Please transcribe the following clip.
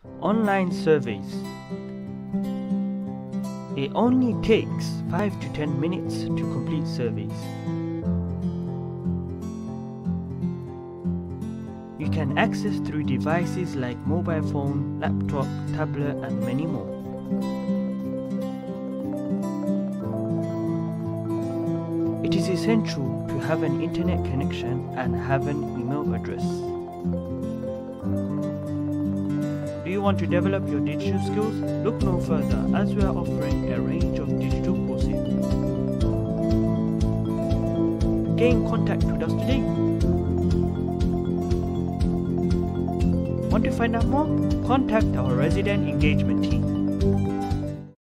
Online surveys. It only takes 5 to 10 minutes to complete surveys. You can access through devices like mobile phone, laptop, tablet, and many more. It is essential to have an internet connection and have an email address. Do you want to develop your digital skills? Look no further, as we are offering a range of digital courses. Get in contact with us today. Want to find out more? Contact our resident engagement team.